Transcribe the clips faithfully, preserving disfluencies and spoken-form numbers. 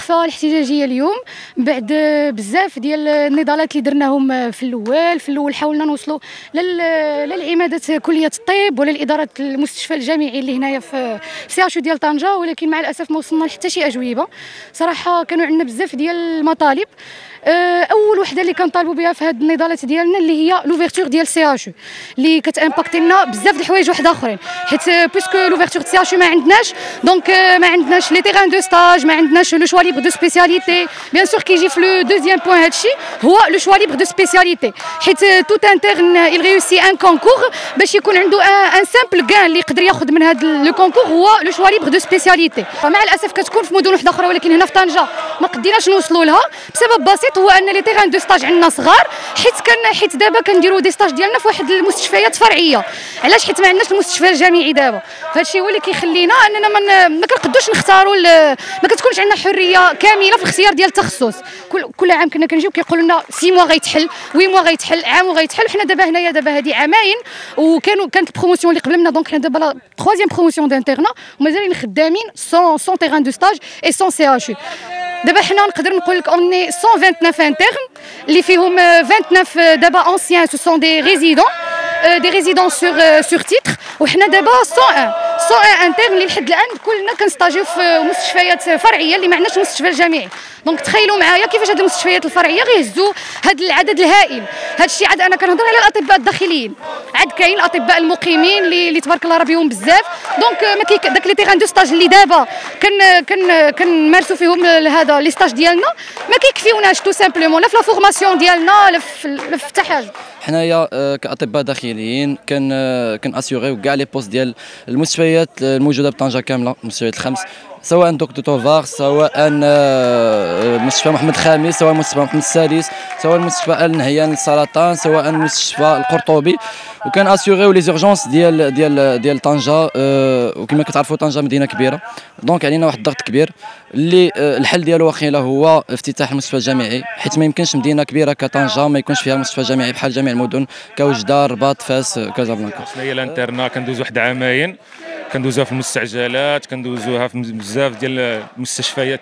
الوقفه الاحتجاجيه اليوم بعد بزاف ديال النضالات اللي درناهم في الاول في الاول حاولنا نوصلوا للعماده كليه الطب ولا لاداره المستشفى الجامعي اللي هنايا في سي اش ديال طنجه، ولكن مع الاسف ما وصلنا حتى شي اجوبه. صراحه كانوا عندنا بزاف ديال المطالب. اول وحده اللي كنطالبوا بها في هذه النضالات ديالنا اللي هي لوفيرتور ديال سي اش اللي كتامباكتي لنا بزاف د الحوايج واحد اخرين، حيت بويسكو لوفيرتور سي اش ما عندناش، دونك ما عندناش لي تيران دو ستاج، ما عندناش لو شوا ليبر دو سبيسياليتي. بيان سور كيجي في لو دوزيام بوين هادشي هو لو شوا ليبر دو سبيسياليتي، حيت توت انترن il réussit ان كونكور باش يكون عنده ان سامبل كان اللي يقدر ياخذ من هذا لو كونكور هو لو شوا ليبر دو سبيسياليتي. فمع الاسف كتكون في مدن وحده اخرى، ولكن هنا في طنجه ما قديناش نوصلوا لها بسبب بسيط، هو ان لي تيران دو ستاج عندنا صغار، حيت كان حيت دابا كنديروا دي ستاج ديالنا في واحد المستشفيات فرعيه. علاش؟ حيت ما عندناش المستشفى الجامعي دابا، فهادشي هو اللي كيخلينا اننا ما ما كنقدوش نختاروا، ما كتكونش عندنا حريه كامله في الاختيار ديال التخصص. كل كل عام كنا كنجيو كيقولوا لنا ستة موا غيتحل، ثمانية موا غيتحل، عام وغيتحل، وحنا دابا هنايا دابا هذه عامين، وكانوا كانت البروموسيون اللي قبل منا، دونك حنا دابا لا تروازيام بروموسيون دانترنا ومازالين خدامين سون سون تيران دو ستاج اي سون سي اش. دابا حنا نقدر نقول لك اوني مية وتسعة وعشرين انترن اللي فيهم تسعة وعشرين دابا انسيان سو سون دي ريزيدون دي ريزيدون سور سور تيتر، وحنا دابا مية وواحد انترن اللي لحد الان كلنا كنستاجيو في مستشفيات فرعيه اللي ما عندناش المستشفى الجامعي. دونك تخيلوا معايا كيفاش هاد المستشفيات الفرعيه غيهزوا هاد العدد الهائل. هاد الشيء عاد انا كنهضر على الاطباء الداخليين، عاد كاين الاطباء المقيمين اللي, اللي تبارك الله راه بيهم بزاف، دونك ما كي داك لي تيران دو ستاج اللي دابا كن كن كنمارسوا فيهم هذا لي ستاج ديالنا ما كيكفيوناش تو سامبلومون، لا في لا فورماسيون ديالنا لا في حتى حاجه. حنايا كاطباء داخليين كان كان اسيغيو كاع لي بوست ديال المستشفيات الموجوده بطنجه كامله، المستشفيات الخمس، سواء دكتور توفار، سواء مستشفى محمد الخامس، سواء مستشفى محمد السادس، سواء مستشفى ال نهيان للسرطان، سواء مستشفى القرطبي، وكان اسيغيو لي زورجونس ديال ديال ديال طنجه. وكما كتعرفوا طنجه مدينه كبيره، دونك علينا واحد الضغط كبير اللي الحل ديالو واخيلا هو افتتاح المستشفى الجامعي، حيت ما يمكنش مدينه كبيره كطنجه ما يكونش فيها مستشفى جامعي بحال جميع المدن كوجده، الرباط، فاس، كازابلانكا. شنو هي الانترنا؟ كندوز واحد عامين كندوزوها في المستعجلات، كندوزوها في بزاف ديال المستشفيات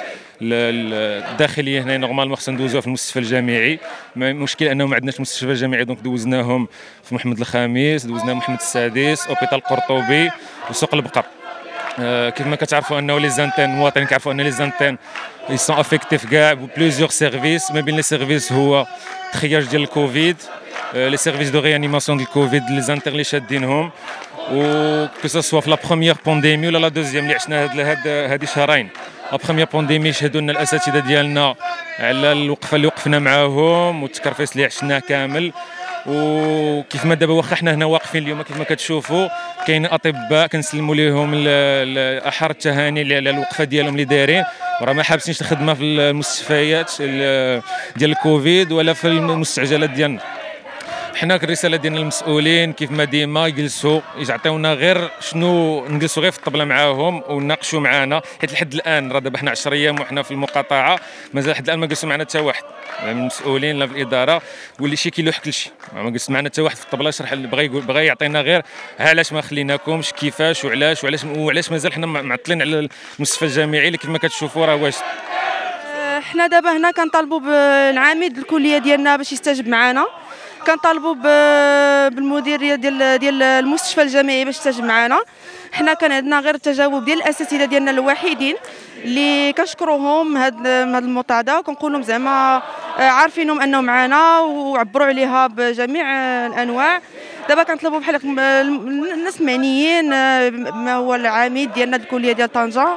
الداخليه. هنا نورمالمون خصنا ندوزوها في المستشفى الجامعي، المشكل انه ما عندناش مستشفى جامعي، دونك دوزناهم في محمد الخامس، دوزنا محمد السادس، اوبيتال القرطبي، وسوق البقر. آه كيف ما كتعرفوا انه لي زانتين المواطنين كيعرفوا ان لي زانتين ils sont affectés في كاع بليزيور سيرفيس. ما بين لي سيرفيس هو تخياج ديال الكوفيد، لي سيرفيس دو ريانيماسيون ديال الكوفيد، لي زانتر اللي شادينهم، و كو سوا في لا بروميير بانديمي ولا لا دوزيام اللي عشنا هاد هاد هادي شهرين. لا بروميير بانديمي شهدوا لنا الاساتذه ديالنا على الوقفه اللي وقفنا معاهم والتكرفيس اللي عشنا كامل. وكيف ما دابا واخا حنا هنا واقفين اليوم كيف ما كتشوفوا كاين اطباء كنسلموا لهم احر التهاني على الوقفه ديالهم اللي دايرين، وراه ما حابسينش الخدمه في المستشفيات ديال الكوفيد ولا في المستعجلات ديالنا. حنا الرساله ديالنا للمسؤولين كيف ما ديما يجلسوا يعطيونا غير شنو، نجلسوا غير في الطبله معاهم ونناقشوا معنا، حيت لحد الان راه دابا حنا عشرة ايام وحنا في المقاطعه مازال لحد الان ما جلسوا معنا حتى واحد من المسؤولين لا في الاداره، واللي شي كيلوح كلشي ما جلس معنا حتى واحد في الطبله يشرح، بغى يقول بغى يعطينا غير علاش ما خليناكمش، كيفاش وعلاش وعلاش وعلاش مازال حنا معطلين على المستشفى الجامعي اللي كيف ما كتشوفوا راه واجد. حنا دابا هنا كنطالبوا بالعميد الكليه ديالنا باش يستجب معنا، كنطالبوا بالمديريه ديال ديال المستشفى الجامعي باش تستجب معنا. حنا كان عندنا غير التجاوب ديال الاساتذه ديالنا الوحيدين اللي كنشكروهم هاد هاد المنتدى، وكنقول لهم زعما عارفينهم انهم معنا وعبروا عليها بجميع الانواع. دابا كنطلبوا بحال الناس معنيين، ما هو العميد ديالنا الكليه ديال طنجه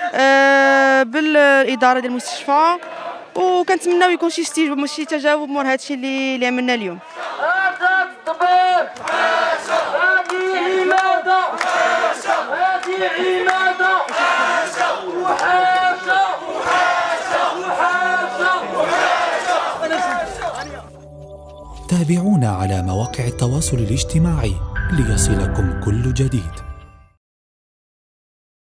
بالاداره ديال المستشفى، وكنتمناو يكون شي استجابه شي تجاوب مور هادشي اللي اللي عملنا اليوم. هذا الطبيب هذه عماده هذه عماده وحاجه تابعونا على مواقع التواصل الاجتماعي ليصلكم كل جديد.